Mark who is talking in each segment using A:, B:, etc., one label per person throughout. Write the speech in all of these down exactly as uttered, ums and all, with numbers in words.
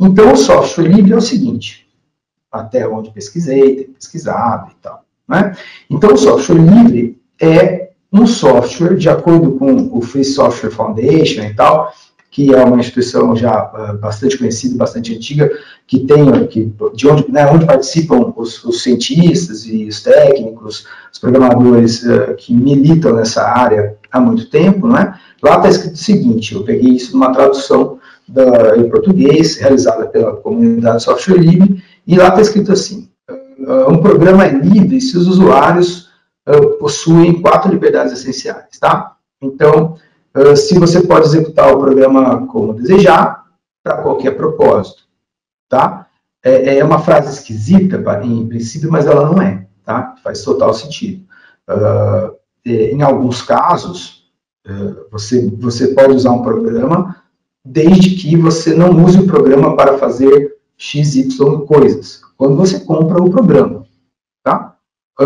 A: Então, o software livre é o seguinte, até onde pesquisei, tenho pesquisado e tal, né? Então, o software livre é um software, de acordo com o Free Software Foundation e tal, que é uma instituição já uh, bastante conhecida, bastante antiga, que tem, que, de onde, né, onde participam os, os cientistas e os técnicos, os programadores uh, que militam nessa área há muito tempo, né? Lá está escrito o seguinte, eu peguei isso numa tradução da, em português, realizada pela comunidade de software livre, e lá está escrito assim, uh, um programa é livre se os usuários uh, possuem quatro liberdades essenciais, tá? Então, Uh, se você pode executar o programa como desejar, para qualquer propósito, tá? É, é uma frase esquisita, em princípio, mas ela não é, tá? Faz total sentido. Uh, em alguns casos, uh, você, você pode usar um programa desde que você não use o programa para fazer X, Y coisas. Quando você compra o programa, tá? Uh,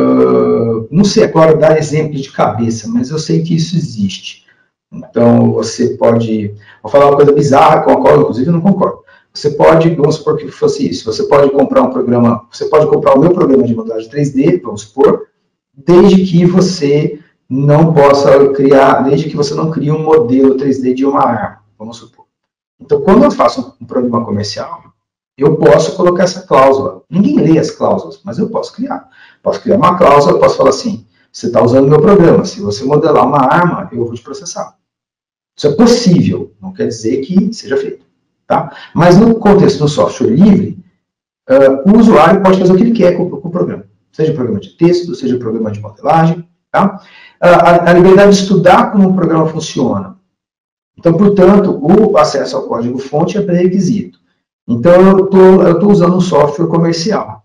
A: uh, não sei agora dar exemplo de cabeça, mas eu sei que isso existe. Então, você pode... Vou falar uma coisa bizarra com a qual, inclusive, eu não concordo. Você pode, vamos supor que fosse isso, você pode comprar um programa, você pode comprar o meu programa de modelagem três D, vamos supor, desde que você não possa criar, desde que você não crie um modelo três D de uma arma, vamos supor. Então, quando eu faço um programa comercial, eu posso colocar essa cláusula. Ninguém lê as cláusulas, mas eu posso criar. Posso criar uma cláusula, posso falar assim, você está usando o meu programa, se você modelar uma arma, eu vou te processar. Isso é possível, não quer dizer que seja feito. Tá? Mas no contexto do software livre, uh, o usuário pode fazer o que ele quer com, com o programa. Seja programa de texto, seja programa de modelagem. Tá? Uh, a, a liberdade de estudar como o programa funciona. Então, portanto, o acesso ao código-fonte é pré-requisito. Então, eu estou usando um software comercial.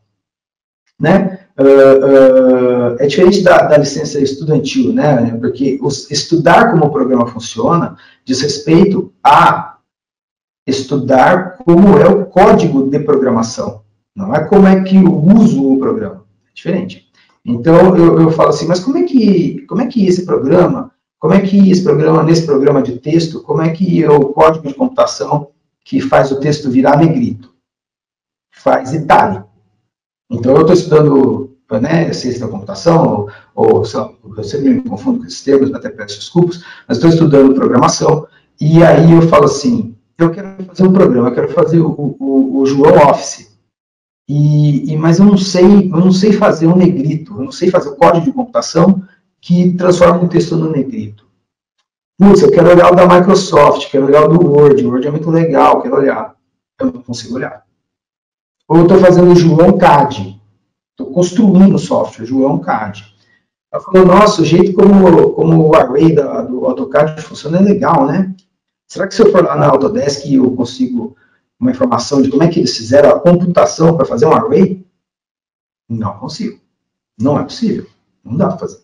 A: Né? Uh, uh, é diferente da, da licença estudantil, né? Porque os, estudar como o programa funciona diz respeito a estudar como é o código de programação, não é como é que eu uso o programa, é diferente. Então, eu, eu falo assim, mas como é, que, como é que esse programa, como é que esse programa, nesse programa de texto, como é que o código de computação que faz o texto virar negrito? Faz itálico. Então, eu estou estudando, né, ciência da computação, ou, ou sei lá, eu sempre me confundo com esses termos, até peço desculpas, mas estou estudando programação, e aí eu falo assim, eu quero fazer um programa, eu quero fazer o, o, o João Office, e, e, mas eu não, sei, eu não sei fazer um negrito, eu não sei fazer o código de computação que transforma um texto no negrito. Putz, eu quero olhar o da Microsoft, quero olhar o do Word, o Word é muito legal, quero olhar. Eu não consigo olhar. Ou eu estou fazendo o João C A D, estou construindo o software, João C A D. Ela falou, nossa, o jeito como, como o array da, do AutoCAD funciona é legal, né? Será que se eu for lá na Autodesk eu consigo uma informação de como é que eles fizeram a computação para fazer um array? Não consigo. Não é possível. Não dá para fazer.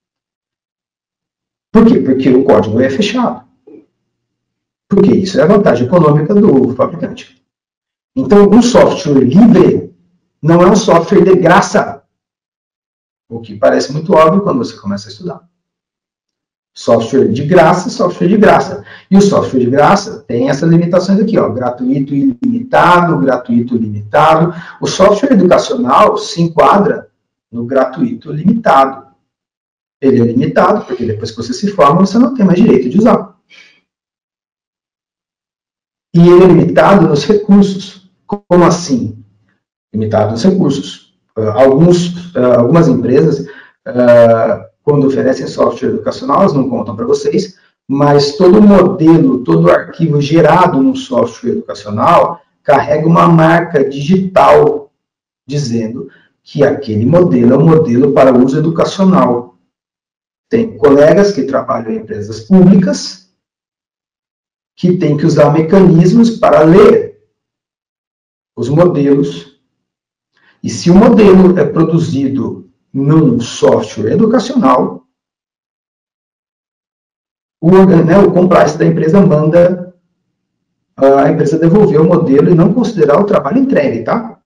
A: Por quê? Porque o código é fechado. Porque isso é a vantagem econômica do fabricante. Então, um software livre não é um software de graça. O que parece muito óbvio quando você começa a estudar. Software de graça, software de graça. E o software de graça tem essas limitações aqui, ó, gratuito ilimitado, gratuito limitado. O software educacional se enquadra no gratuito limitado. Ele é limitado, porque depois que você se forma, você não tem mais direito de usar. E ele é limitado nos recursos. Como assim? Limitado nos recursos. Uh, alguns, uh, algumas empresas... Uh, quando oferecem software educacional, elas não contam para vocês, mas todo modelo, todo arquivo gerado no software educacional carrega uma marca digital dizendo que aquele modelo é um modelo para uso educacional. Tem colegas que trabalham em empresas públicas que têm que usar mecanismos para ler os modelos. E se o modelo é produzido num software educacional, o, né, o compliance da empresa manda a empresa devolver o modelo e não considerar o trabalho entregue, tá?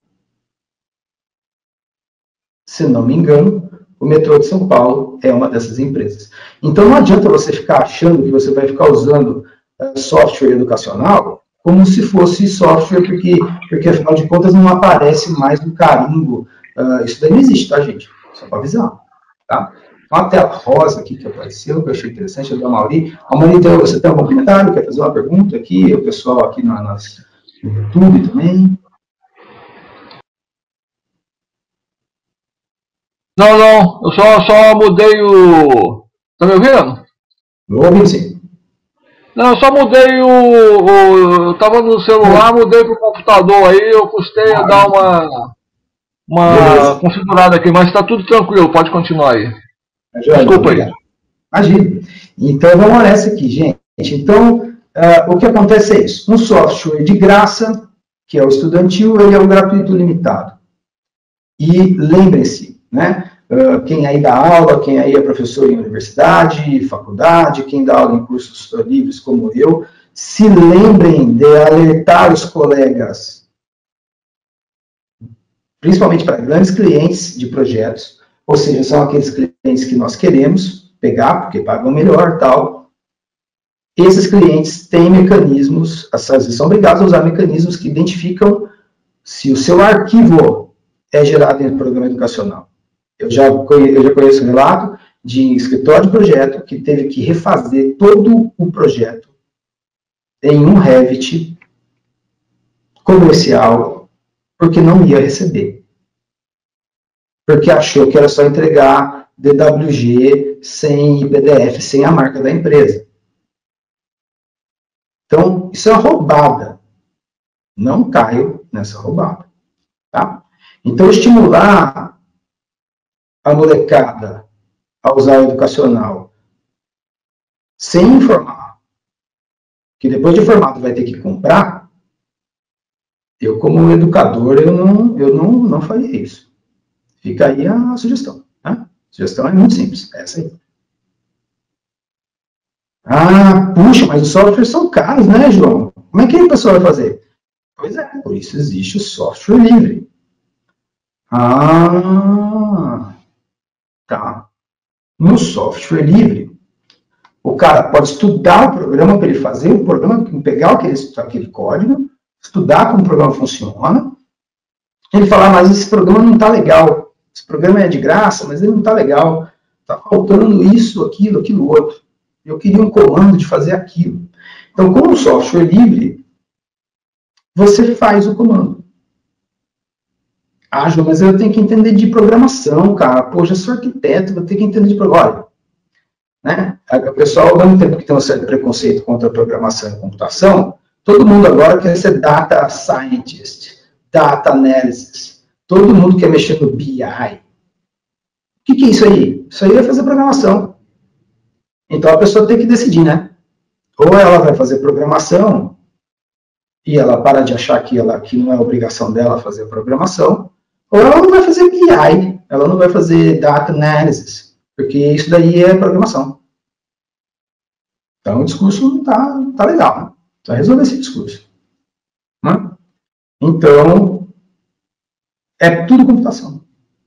A: Se não me engano, o metrô de São Paulo é uma dessas empresas. Então não adianta você ficar achando que você vai ficar usando uh, software educacional como se fosse software, porque, porque afinal de contas não aparece mais no carimbo. Uh, isso daí não existe, tá, gente? Só para avisar. Tá? Então, a tela rosa aqui que apareceu, que eu achei interessante, é do Amauri. Amauri, então, você tem algum comentário? Quer fazer uma pergunta aqui? O pessoal aqui na, nas, no YouTube também.
B: Não, não. Eu só, só mudei o... Tá me ouvindo?
A: Eu ouvi, sim.
B: Não, eu só mudei o, o... Eu tava no celular, mudei pro computador aí, eu custei a dar uma... Uma configurada aqui, mas tá tudo tranquilo, pode continuar aí. Desculpa aí.
A: Imagina. Então, vamos nessa aqui, gente. Então, uh, o que acontece é isso. Um software de graça, que é o estudantil, ele é um gratuito limitado. E lembrem-se, né? Uh, quem aí dá aula, quem aí é professor em universidade, faculdade, quem dá aula em cursos livres como eu, se lembrem de alertar os colegas, principalmente para grandes clientes de projetos, ou seja, são aqueles clientes que nós queremos pegar, porque pagam melhor, tal. Esses clientes têm mecanismos, eles são obrigados a usar mecanismos que identificam se o seu arquivo é gerado em programa educacional. Eu já, eu já conheço um relato de escritório de projeto que teve que refazer todo o projeto em um Revit comercial, porque não ia receber. Porque achou que era só entregar D W G sem P D F, sem a marca da empresa. Então, isso é uma roubada. Não caio nessa roubada. Tá? Então, estimular a molecada a usar o educacional sem informar, que depois de formado vai ter que comprar, eu, como educador, eu não, eu não, não faria isso. Fica aí a sugestão. Né? A sugestão é muito simples, é essa aí. Ah, puxa, mas os softwares são caros, né, João? Como é que a pessoa vai fazer? Pois é, por isso existe o software livre. Ah, tá. No software livre, o cara pode estudar o programa para ele fazer o programa, pegar aquele, aquele código, estudar como o programa funciona, ele falar, mas esse programa não está legal, esse programa é de graça, mas ele não está legal, está faltando isso, aquilo, aquilo outro. Eu queria um comando de fazer aquilo. Então, com o software livre, você faz o comando. Ah, João, mas eu tenho que entender de programação, cara. Pô, já sou arquiteto, vou ter que entender de programação. Né? O pessoal, ao mesmo tempo que tem um certo preconceito contra a programação e computação, todo mundo agora quer ser data scientist, data analysis. Todo mundo quer mexer no B I. O que, que é isso aí? Isso aí é fazer programação. Então, a pessoa tem que decidir, né? Ou ela vai fazer programação e ela para de achar que, ela, que não é obrigação dela fazer programação, ou ela não vai fazer B I, ela não vai fazer data analysis, porque isso daí é programação. Então, o discurso não está tá legal, né? Precisa resolver esse discurso. Né? Então, é tudo computação.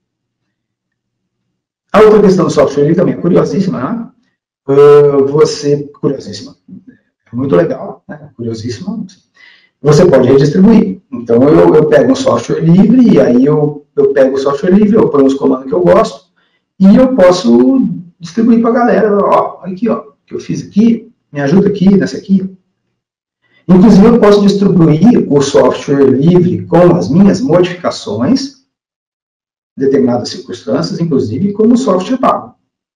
A: A outra questão do software ali também é curiosíssima, né? Uh, você, curiosíssima, é muito legal, né? Curiosíssima. Você pode redistribuir. Então, eu, eu pego um software livre, e aí eu, eu pego o software livre, eu ponho os comandos que eu gosto, e eu posso distribuir para a galera. Ó, aqui, ó, que eu fiz aqui, me ajuda aqui, nessa aqui. Inclusive, eu posso distribuir o software livre com as minhas modificações, em determinadas circunstâncias, inclusive como software pago.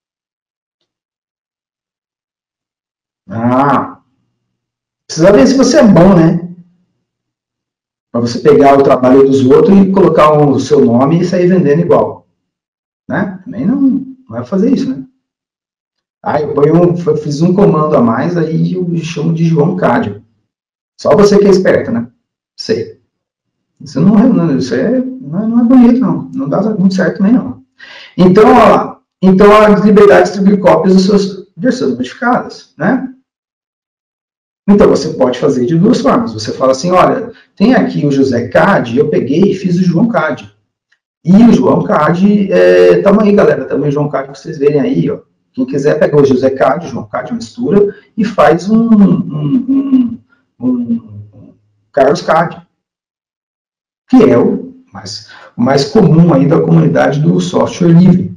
A: Ah, precisa ver se você é bom, né? Para você pegar o trabalho dos outros e colocar o seu nome e sair vendendo igual. Né? Também não, não vai fazer isso, né? Ah, eu, ponho um, eu fiz um comando a mais, aí eu chamo de João Cádio. Só você que é esperto, né? Sei. Isso não é, não, isso é, não, é, não é bonito, não. Não dá muito certo também, não. Então, ó, então a liberdade de distribuir cópias das suas versões modificadas, né? Então, você pode fazer de duas formas. Você fala assim, olha, tem aqui o José Cade, eu peguei e fiz o João Cade. E o João Cade, é, tamo aí, galera, também o João Cade, para vocês verem aí, ó. Quem quiser, pega o José Cade, o João Cade, mistura, e faz um, um, um, um, Carlos C A D, que é o mais, o mais comum aí da comunidade do software livre.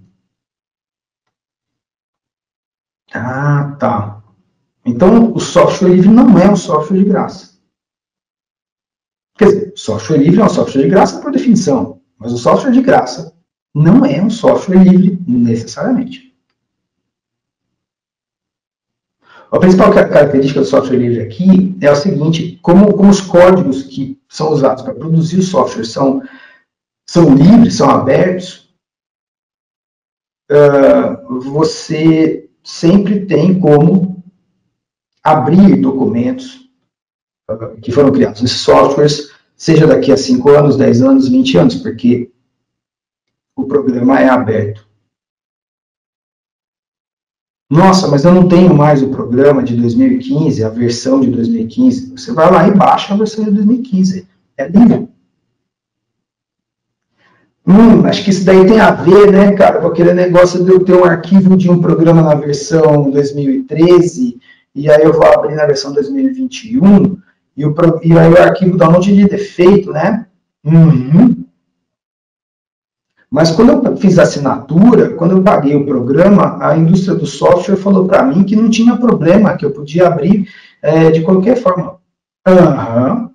A: Ah, tá. Então, o software livre não é um software de graça. Quer dizer, o software livre é um software de graça por definição, mas o software de graça não é um software livre necessariamente. A principal característica do software livre aqui é o seguinte: como, como os códigos que são usados para produzir o software são, são livres, são abertos, uh, você sempre tem como abrir documentos uh, que foram criados nesses softwares, seja daqui a cinco anos, dez anos, vinte anos, porque o programa é aberto. Nossa, mas eu não tenho mais o programa de dois mil e quinze, a versão de dois mil e quinze. Você vai lá e baixa a versão de dois mil e quinze. É livre. Hum, acho que isso daí tem a ver, né, cara, com aquele negócio de eu ter um arquivo de um programa na versão dois mil e treze, e aí eu vou abrir na versão dois mil e vinte e um, e, o, e aí o arquivo dá um monte de defeito, né? Uhum. Mas quando eu fiz a assinatura, quando eu paguei o programa, a indústria do software falou para mim que não tinha problema, que eu podia abrir é, de qualquer forma. Uhum.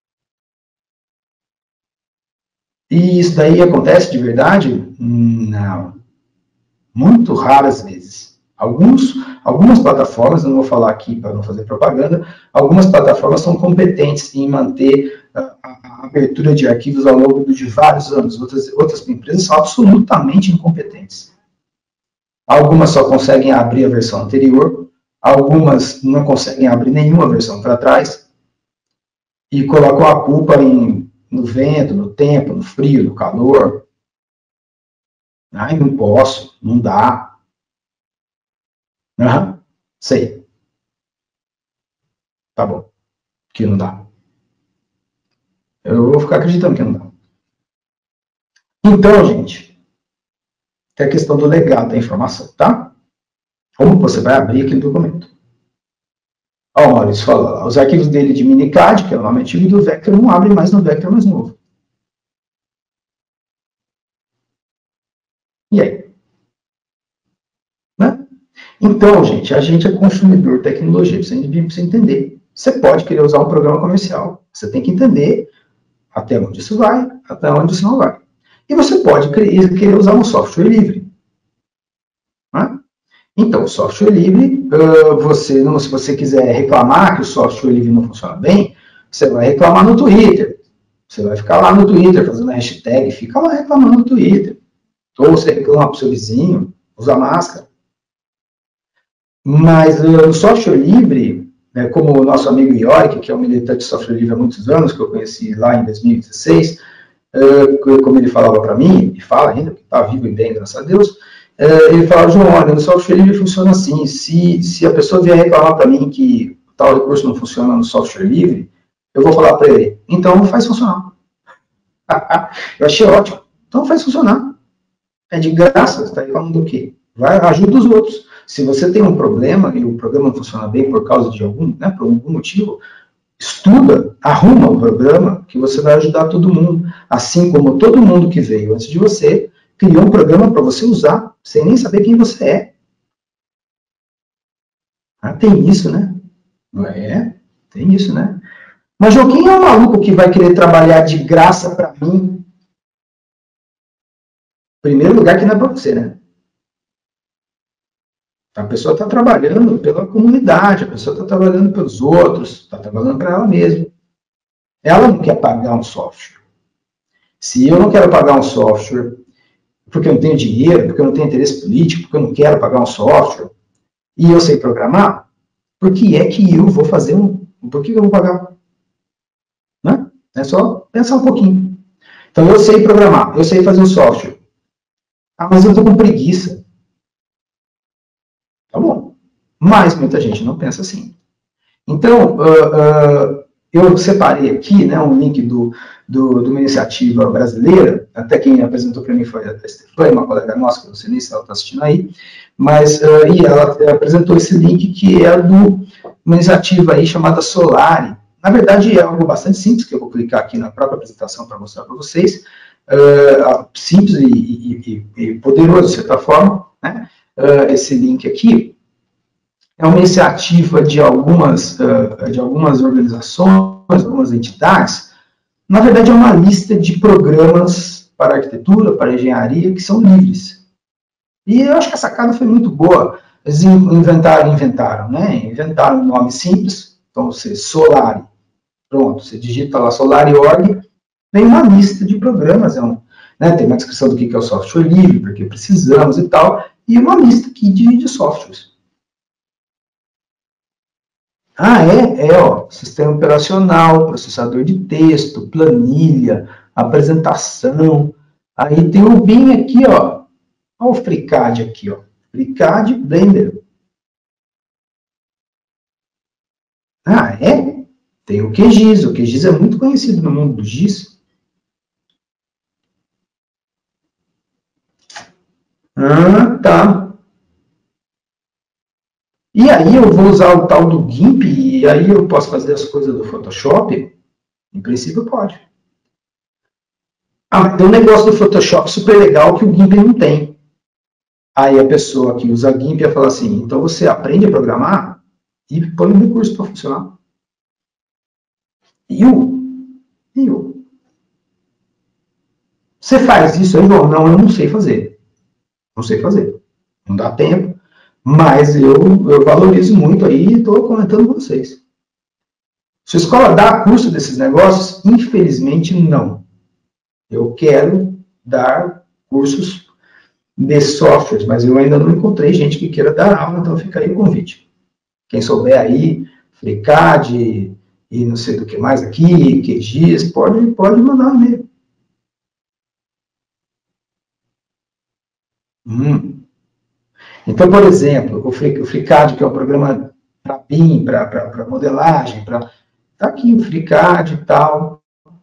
A: E isso daí acontece de verdade? Não. Muito raras vezes. Alguns, algumas plataformas, eu não vou falar aqui para não fazer propaganda, algumas plataformas são competentes em manter a, a abertura de arquivos ao longo de vários anos. Outras, outras empresas são absolutamente incompetentes. Algumas só conseguem abrir a versão anterior, algumas não conseguem abrir nenhuma versão para trás e colocam a culpa em, no vento, no tempo, no frio, no calor. Ai, não posso, não dá. Aham, sei. Tá bom. Que não dá. Eu vou ficar acreditando que não dá. Então, gente, tem a questão do legado da informação, tá? Como você vai abrir aquele documento? Ó, o Maurício falou, os arquivos dele de Minicad, que é o nome antigo do Vector, não abrem mais no Vector mais novo. E aí? Né? Então, gente, a gente é consumidor de tecnologia, você precisa entender. Você pode querer usar um programa comercial, você tem que entender até onde isso vai, até onde isso não vai. E você pode querer usar um software livre. Né? Então, o software livre, você, se você quiser reclamar que o software livre não funciona bem, você vai reclamar no Twitter. Você vai ficar lá no Twitter fazendo hashtag, fica lá reclamando no Twitter. Ou você reclama para o seu vizinho, usa máscara. Mas o software livre, né, como o nosso amigo Yorick, que é um militante de software livre há muitos anos, que eu conheci lá em dois mil e dezesseis, uh, como ele falava para mim, e fala ainda, que está vivo e bem, graças a Deus, uh, ele falava, João, olha, no software livre funciona assim, se, se a pessoa vier reclamar para mim que tal recurso não funciona no software livre, eu vou falar para ele, então faz funcionar. Eu achei ótimo, então faz funcionar. É de graça, você está reclamando do quê? Vai, ajuda os outros. Se você tem um problema e o programa não funciona bem por causa de algum, né, por algum motivo, estuda, arruma o programa que você vai ajudar todo mundo. Assim como todo mundo que veio antes de você criou um programa para você usar, sem nem saber quem você é. Ah, tem isso, né? Não é? Tem isso, né? Mas, João, quem é o maluco que vai querer trabalhar de graça para mim? Primeiro lugar que não é para você, né? A pessoa está trabalhando pela comunidade, a pessoa está trabalhando pelos outros, está trabalhando para ela mesma. Ela não quer pagar um software. Se eu não quero pagar um software porque eu não tenho dinheiro, porque eu não tenho interesse político, porque eu não quero pagar um software, e eu sei programar, por que é que eu vou fazer um... Por que eu vou pagar? Né? É só pensar um pouquinho. Então, eu sei programar, eu sei fazer um software. Ah, mas eu estou com preguiça. Tá bom. Mas muita gente não pensa assim. Então, uh, uh, eu separei aqui, né, um link do, do, de uma iniciativa brasileira, até quem apresentou para mim foi a Stefania, uma colega nossa, que eu não sei nem se ela está assistindo aí, mas uh, e ela apresentou esse link que é de uma iniciativa aí chamada Solari, na verdade, é algo bastante simples, que eu vou clicar aqui na própria apresentação para mostrar para vocês. Uh, simples e, e, e poderoso, de certa forma, né? Uh, esse link aqui é uma iniciativa de algumas, uh, de algumas organizações, algumas entidades. Na verdade, é uma lista de programas para arquitetura, para engenharia, que são livres. E eu acho que a sacada foi muito boa. Eles inventaram, inventaram, né? Inventaram um nome simples. Então, você Solari. Pronto, você digita lá Solari ponto org, vem uma lista de programas. É um, né? Tem uma descrição do que é o software livre, porque precisamos e tal, e uma lista aqui de, de softwares. Ah, é? É, ó, sistema operacional, processador de texto, planilha, apresentação. Aí tem o B I M aqui, ó. Olha o FreeCAD aqui, ó. FreeCAD Blender. Ah, é? Tem o Q GIS. O Q GIS é muito conhecido no mundo do GIS. Ah, tá. E aí eu vou usar o tal do GIMP, e aí eu posso fazer as coisas do Photoshop? Em princípio pode. Ah, tem um negócio do Photoshop super legal que o GIMP não tem. Aí a pessoa que usa GIMP ia falar assim, então você aprende a programar e põe um recurso para funcionar. E o? E o? Você faz isso aí, João? Não, eu não sei fazer. Não sei fazer. Não dá tempo. Mas eu, eu valorizo muito aí e estou comentando com vocês. Sua escola dá curso desses negócios? Infelizmente, não. Eu quero dar cursos desses softwares, mas eu ainda não encontrei gente que queira dar aula, então fica aí o convite. Quem souber aí, FreeCAD e não sei do que mais aqui, Q GIS, pode, pode mandar um e-mail. Hum. Então, por exemplo, o FreeCAD, que é um programa para B I M, para modelagem, para... Está aqui o FreeCAD e tal.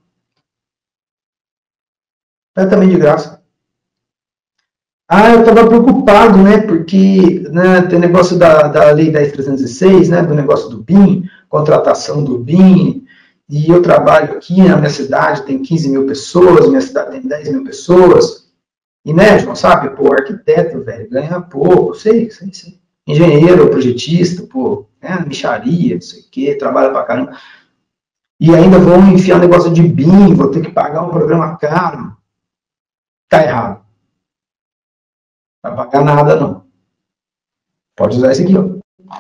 A: É também de graça. Ah, eu estava preocupado, né, porque né, tem negócio da, da Lei dez mil trezentos e seis, né, do negócio do B I M, contratação do B I M, e eu trabalho aqui na minha cidade, tem quinze mil pessoas, minha cidade tem dez mil pessoas, e, né, João, sabe, pô, arquiteto, velho, ganha pouco, sei, sei, sei. Engenheiro, projetista, pô, né, mixaria, não sei o quê, trabalha pra caramba. E ainda vão enfiar um negócio de B I M, vou ter que pagar um programa caro. Tá errado. Não vai pagar nada, não. Pode usar esse aqui, ó.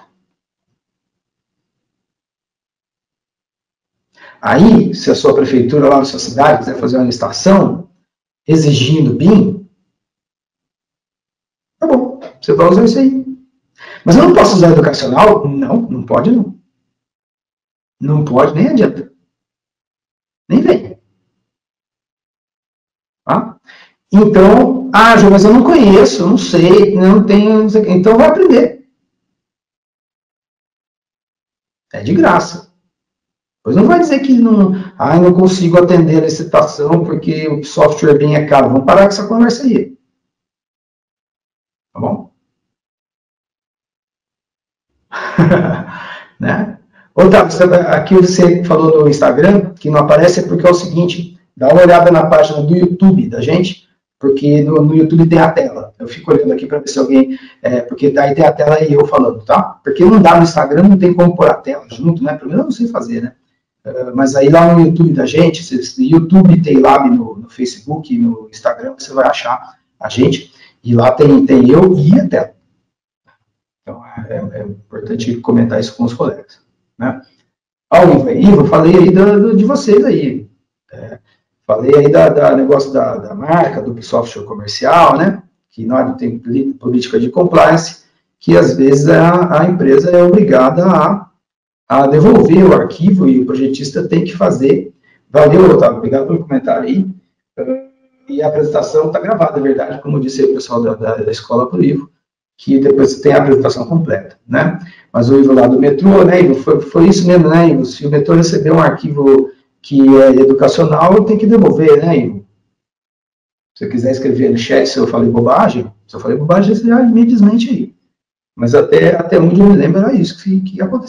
A: Aí, se a sua prefeitura lá na sua cidade quiser fazer uma licitação exigindo B I M, tá bom, você vai usar isso aí. Mas eu não posso usar educacional? Não, não pode não. Não pode, nem adianta. Nem vem. Tá? Então, ah, João, mas eu não conheço, eu não sei, não tenho, não sei, então vai aprender. É de graça. Pois não vai dizer que não, ah, não consigo atender a licitação porque o software bem é caro. Vamos parar com essa conversa aí. Tá bom? Né? Otávio, aqui você falou no Instagram, que não aparece, é porque é o seguinte, dá uma olhada na página do YouTube da gente, porque no, no YouTube tem a tela. Eu fico olhando aqui para ver se alguém... É, porque daí tem a tela e eu falando, tá? Porque não dá no Instagram, não tem como pôr a tela junto, né? Primeiro eu não sei fazer, né? Uh, mas aí lá no YouTube da gente, se YouTube tem Lab no, no Facebook, no Instagram, você vai achar a gente. E lá tem, tem eu e a tela. Então é, é importante comentar isso com os colegas. Né? Ó, Ivo, Ivo, falei aí do, de vocês aí. É, falei aí da, da negócio da, da marca, do software comercial, né? Que nós tem política de compliance, que às vezes a, a empresa é obrigada a, a devolver o arquivo e o projetista tem que fazer. Valeu, Otávio, obrigado pelo comentário aí. E a apresentação está gravada, é verdade, como disse aí o pessoal da, da, da Escola por Ivo, que depois tem a apresentação completa, né? Mas o Ivo lá do metrô, né, Ivo, foi, foi isso mesmo, né, Ivo? Se o metrô receber um arquivo que é educacional, tem que devolver, né, Ivo? Se você quiser escrever no chat se eu falei bobagem, se eu falei bobagem, você já me desmente aí. Mas até, até onde eu me lembro era isso que, que acontecia,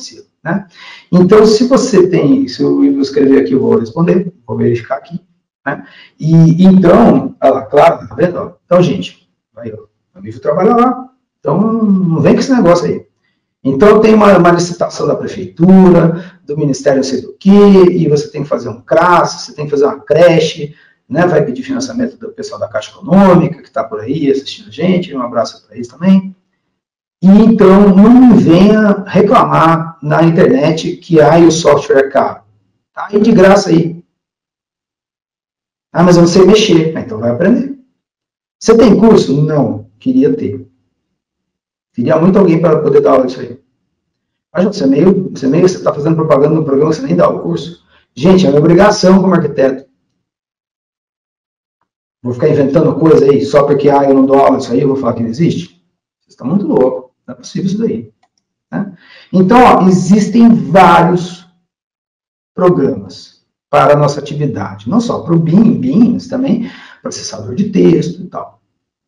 A: né? Então, se você tem, se eu escrever aqui, eu vou responder, vou verificar aqui, né? E então, olha lá, claro, tá vendo? Então, gente, aí, ó, o amigo trabalha lá, então não vem com esse negócio aí. Então, tem uma, uma licitação da prefeitura, do ministério não sei do que, e você tem que fazer um CRAS, você tem que fazer uma creche, né? Vai pedir financiamento do pessoal da Caixa Econômica, que está por aí assistindo a gente, um abraço para eles também. E então, não me venha reclamar na internet que ah, o software é caro. Tá aí de graça aí. Ah, mas eu não sei mexer. Então vai aprender. Você tem curso? Não. Queria ter. Queria muito alguém para poder dar aula disso aí. Mas você é meio, você meio, você está fazendo propaganda no programa, você nem dá o curso. Gente, é uma obrigação como arquiteto. Vou ficar inventando coisa aí só porque ah, eu não dou aula disso aí, eu vou falar que não existe? Vocês estão muito loucos. Não é possível isso daí. Né? Então, ó, existem vários programas para a nossa atividade. Não só para o B I M, B I M, mas também processador de texto e tal.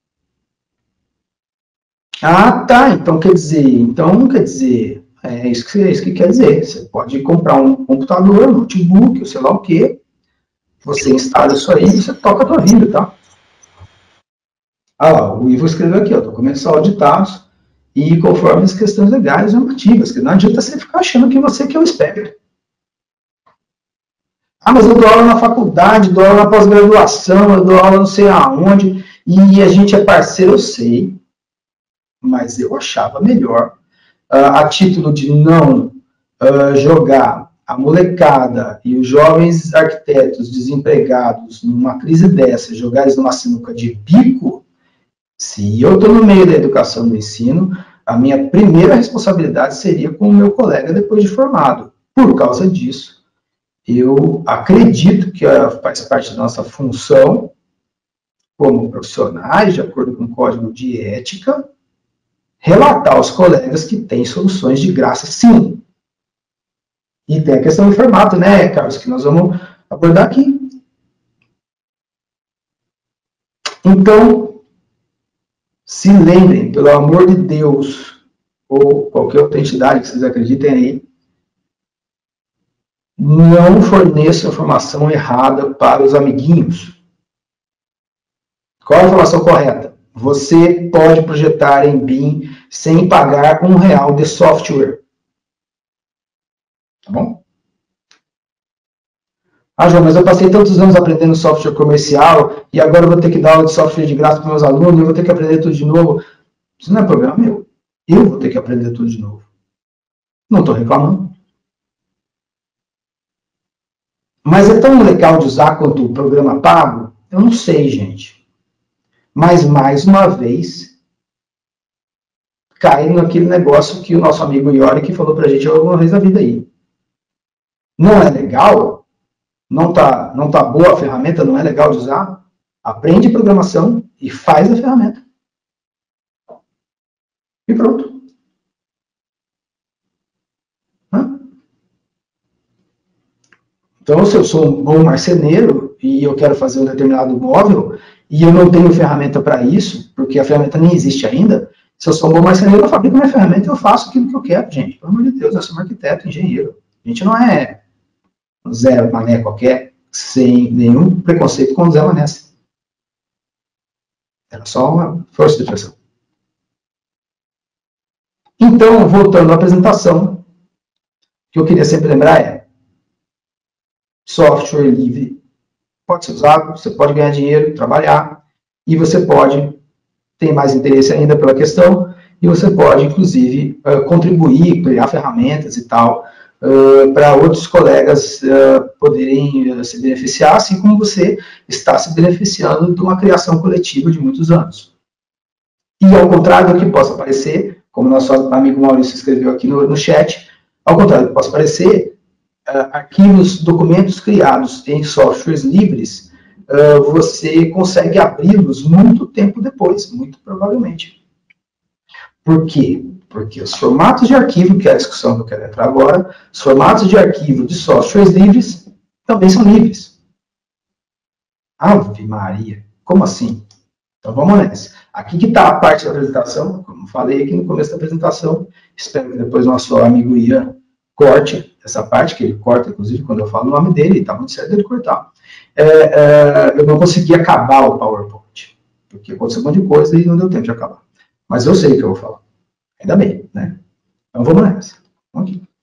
A: Ah, tá. Então, quer dizer, então, quer dizer, é isso que, é isso que quer dizer. Você pode comprar um computador, um notebook, ou sei lá o quê. Você instala isso aí e você toca a tua vida, tá? Ah lá, o Ivo escreveu aqui, ó, documentos auditados e conforme as questões legais e normativas, que não adianta você ficar achando que você que é o esperto. Ah, mas eu dou aula na faculdade, dou aula na pós-graduação, eu dou aula não sei aonde, e a gente é parceiro, eu sei, mas eu achava melhor, uh, a título de não uh, jogar a molecada e os jovens arquitetos desempregados numa crise dessa, jogar eles numa sinuca de bico. Se eu estou no meio da educação e do ensino, a minha primeira responsabilidade seria com o meu colega depois de formado. Por causa disso, eu acredito que faz parte da nossa função, como profissionais, de acordo com o código de ética, relatar aos colegas que tem soluções de graça, sim. E tem a questão do formato, né, Carlos, que nós vamos abordar aqui. Então, se lembrem, pelo amor de Deus, ou qualquer outra entidade que vocês acreditem aí, não forneçam informação errada para os amiguinhos. Qual a informação correta? Você pode projetar em B I M sem pagar um real de software. Tá bom? Ah, João, mas eu passei tantos anos aprendendo software comercial e agora eu vou ter que dar aula de software de graça para meus alunos, eu vou ter que aprender tudo de novo. Isso não é problema meu. Eu vou ter que aprender tudo de novo. Não estou reclamando. Mas é tão legal de usar quanto o programa pago? Eu não sei, gente. Mas, mais uma vez, cai naquele negócio que o nosso amigo Yorick falou para a gente alguma vez na vida aí. Não é legal? Não tá, não tá boa a ferramenta, não é legal de usar? Aprende programação e faz a ferramenta. E pronto. Hã? Então, se eu sou um bom marceneiro e eu quero fazer um determinado móvel e eu não tenho ferramenta para isso, porque a ferramenta nem existe ainda, se eu sou um bom marceneiro, eu fabrico minha ferramenta e eu faço aquilo que eu quero, gente. Pelo amor de Deus, eu sou um arquiteto, engenheiro. A gente não é Zé Mané qualquer, sem nenhum preconceito com o Zé Mané. Era só uma força de expressão. Então, voltando à apresentação, o que eu queria sempre lembrar é software livre pode ser usado, você pode ganhar dinheiro, trabalhar, e você pode ter mais interesse ainda pela questão, e você pode, inclusive, contribuir, criar ferramentas e tal, Uh, para outros colegas uh, poderem uh, se beneficiar, assim como você está se beneficiando de uma criação coletiva de muitos anos. E ao contrário do que possa parecer, como nosso amigo Maurício escreveu aqui no, no chat, ao contrário do que possa parecer, uh, arquivos, documentos criados em softwares livres, uh, você consegue abri-los muito tempo depois, muito provavelmente. Por quê? Porque os formatos de arquivo, que é a discussão que eu quero entrar agora, os formatos de arquivo de softwares livres também são livres. Ave Maria, como assim? Então vamos nessa. Aqui que está a parte da apresentação, como falei aqui no começo da apresentação, espero que depois nosso amigo Ian corte essa parte, que ele corta, inclusive, quando eu falo o nome dele, está muito certo dele cortar. É, é, eu não consegui acabar o PowerPoint, porque aconteceu um monte de coisa e não deu tempo de acabar. Mas eu sei o que eu vou falar. Ainda bem, né? Então vamos nessa. Vamos aqui.